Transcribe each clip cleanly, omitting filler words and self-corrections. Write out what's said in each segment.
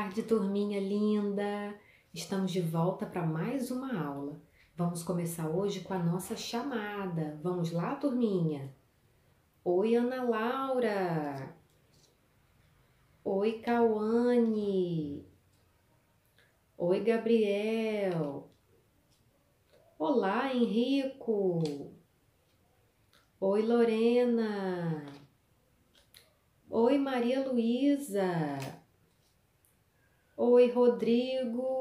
tarde, turminha linda! Estamos de volta para mais uma aula. Vamos começar hoje com a nossa chamada. Vamos lá, turminha? Oi, Ana Laura! Oi, Cauane! Oi, Gabriel! Olá, Henrico! Oi, Lorena! Oi, Maria Luísa! Oi, Rodrigo!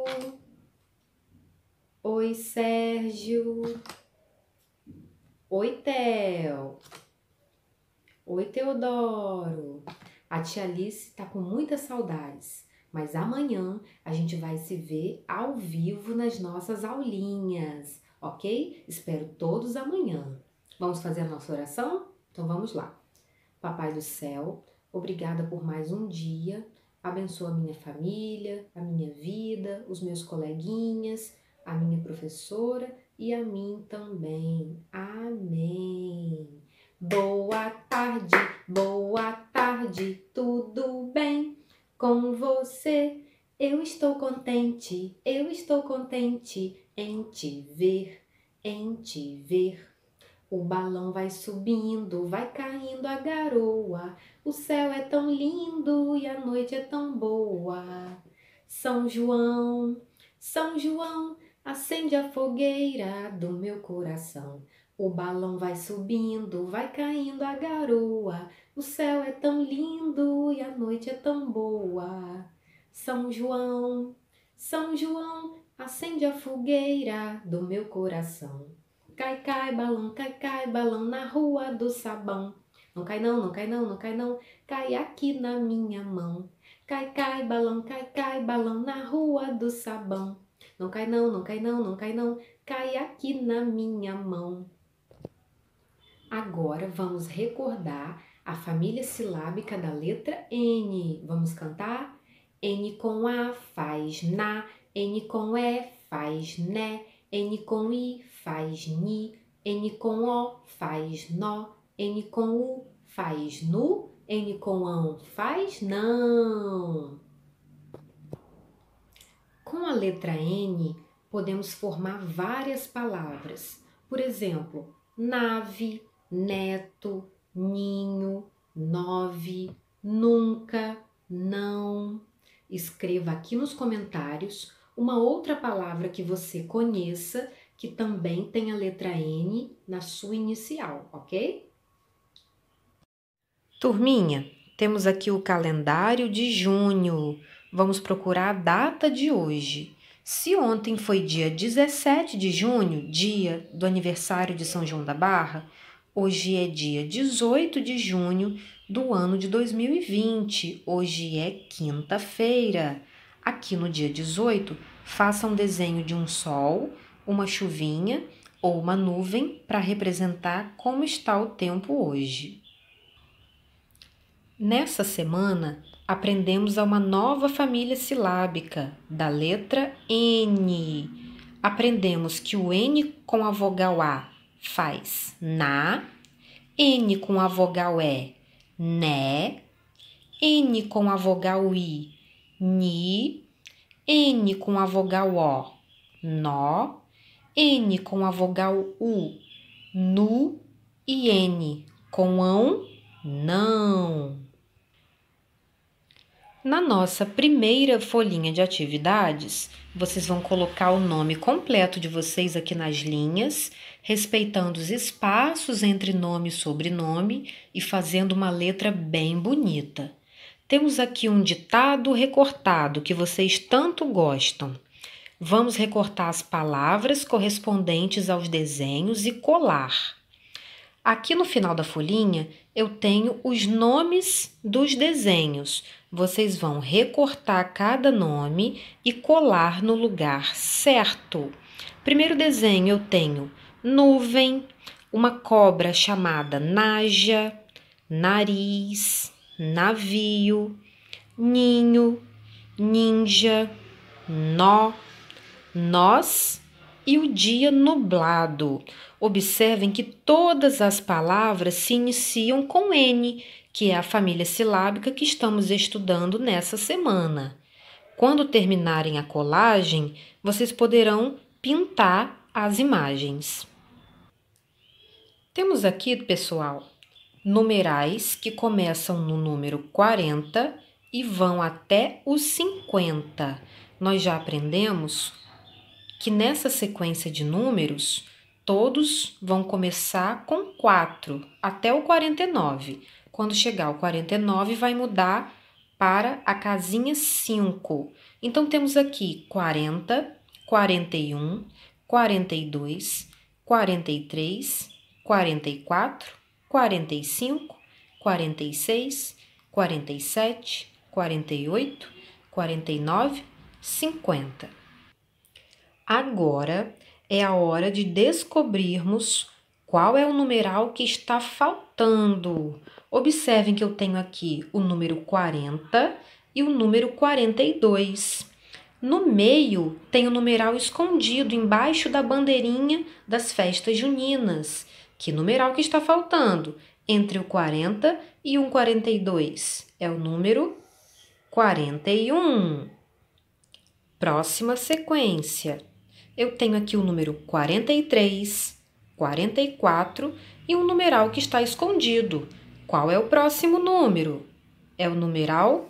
Oi, Sérgio! Oi, Theo! Oi, Teodoro! A tia Alice tá com muitas saudades, mas amanhã a gente vai se ver ao vivo nas nossas aulinhas, ok? Espero todos amanhã. Vamos fazer a nossa oração? Então vamos lá. Papai do céu, obrigada por mais um dia. Abençoa a minha família, a minha vida, os meus coleguinhas, a minha professora e a mim também. Amém. Boa tarde, tudo bem com você? Eu estou contente em te ver. O balão vai subindo, vai caindo a garoa. O céu é tão lindo e a noite é tão boa. São João, acende a fogueira do meu coração. O balão vai subindo, vai caindo a garoa. O céu é tão lindo e a noite é tão boa. São João, acende a fogueira do meu coração. Cai, cai, balão na rua do sabão. Não cai não, não cai não, não cai não, cai aqui na minha mão. Cai, cai, balão na rua do sabão. Não cai não, não cai não, não cai não, cai aqui na minha mão. Agora vamos recordar a família silábica da letra N. Vamos cantar? N com A faz na, N com E faz né, N com I faz ni, N com O faz nó, N com U faz nu, N com ão faz não. Com a letra N, podemos formar várias palavras. Por exemplo, nave, neto, ninho, nove, nunca, não. Escreva aqui nos comentários uma outra palavra que você conheça que também tem a letra N na sua inicial, ok? Turminha, temos aqui o calendário de junho. Vamos procurar a data de hoje. Se ontem foi dia 17 de junho, dia do aniversário de São João da Barra, hoje é dia 18 de junho do ano de 2020. Hoje é quinta-feira. Aqui no dia 18, faça um desenho de um sol, uma chuvinha ou uma nuvem para representar como está o tempo hoje. Nessa semana, aprendemos uma nova família silábica da letra N. Aprendemos que o N com a vogal A faz na, N com a vogal E, né, N com a vogal I, ni, N com a vogal O, nó, N com a vogal U, nu e N com ão, não. Na nossa primeira folhinha de atividades, vocês vão colocar o nome completo de vocês aqui nas linhas, respeitando os espaços entre nome e sobrenome e fazendo uma letra bem bonita. Temos aqui um ditado recortado que vocês tanto gostam. Vamos recortar as palavras correspondentes aos desenhos e colar. Aqui no final da folhinha, eu tenho os nomes dos desenhos. Vocês vão recortar cada nome e colar no lugar certo. Primeiro desenho eu tenho nuvem, uma cobra chamada naja, nariz, navio, ninho, ninja, nó, nós e o dia nublado. Observem que todas as palavras se iniciam com N, que é a família silábica que estamos estudando nessa semana. Quando terminarem a colagem, vocês poderão pintar as imagens. Temos aqui, pessoal, numerais que começam no número 40 e vão até os 50. Nós já aprendemos que nessa sequência de números, todos vão começar com 4 até o 49. Quando chegar ao 49, vai mudar para a casinha 5. Então, temos aqui 40, 41, 42, 43, 44, 45, 46, 47, 48, 49, 50. Agora é a hora de descobrirmos qual é o numeral que está faltando. Observem que eu tenho aqui o número 40 e o número 42. No meio tem o numeral escondido embaixo da bandeirinha das festas juninas. Que numeral que está faltando? Entre o 40 e o 42. É o número 41. Próxima sequência. Eu tenho aqui o número 43, 44 e um numeral que está escondido. Qual é o próximo número? É o numeral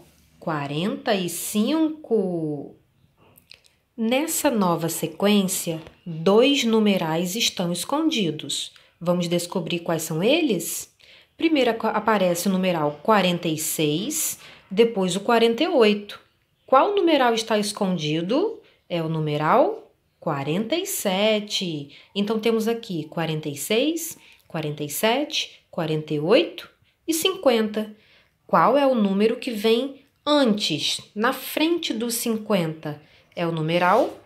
45. Nessa nova sequência, 2 numerais estão escondidos. Vamos descobrir quais são eles? Primeiro aparece o numeral 46, depois o 48. Qual numeral está escondido? É o numeral 47. Então, temos aqui 46, 47, 48 e 50. Qual é o número que vem antes, na frente dos 50? É o numeral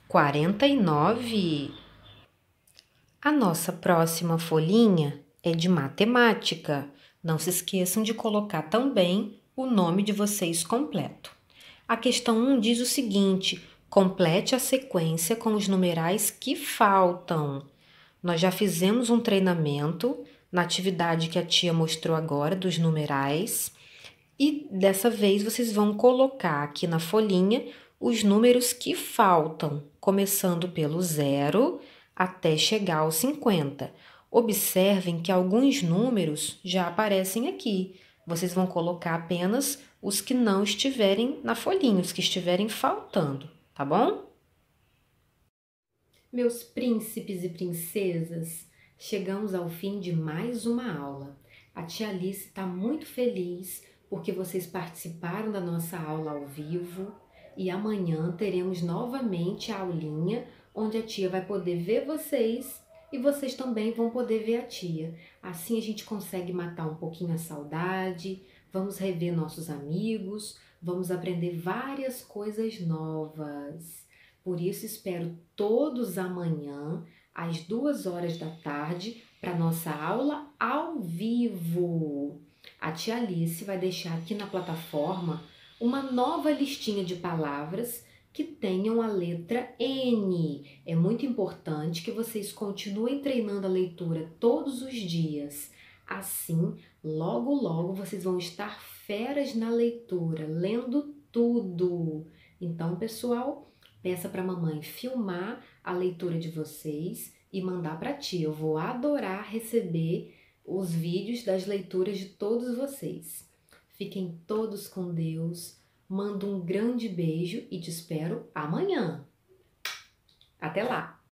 49. A nossa próxima folhinha é de matemática. Não se esqueçam de colocar também o nome de vocês completo. A questão 1 diz o seguinte: complete a sequência com os numerais que faltam. Nós já fizemos um treinamento na atividade que a tia mostrou agora dos numerais e dessa vez vocês vão colocar aqui na folhinha os números que faltam, começando pelo 0 até chegar aos 50. Observem que alguns números já aparecem aqui. Vocês vão colocar apenas os que não estiverem na folhinha, os que estiverem faltando, tá bom? Meus príncipes e princesas, chegamos ao fim de mais uma aula. A tia Alice está muito feliz porque vocês participaram da nossa aula ao vivo e amanhã teremos novamente a aulinha onde a tia vai poder ver vocês e vocês também vão poder ver a tia. Assim a gente consegue matar um pouquinho a saudade, vamos rever nossos amigos, vamos aprender várias coisas novas. Por isso espero todos amanhã às 2 horas da tarde para nossa aula ao vivo. A tia Alice vai deixar aqui na plataforma uma nova listinha de palavras que tenham a letra N. É muito importante que vocês continuem treinando a leitura todos os dias. Assim, logo, logo vocês vão estar feras na leitura, lendo tudo. Então, pessoal, peça para a mamãe filmar a leitura de vocês e mandar para a tia. Eu vou adorar receber os vídeos das leituras de todos vocês. Fiquem todos com Deus. Mando um grande beijo e te espero amanhã. Até lá!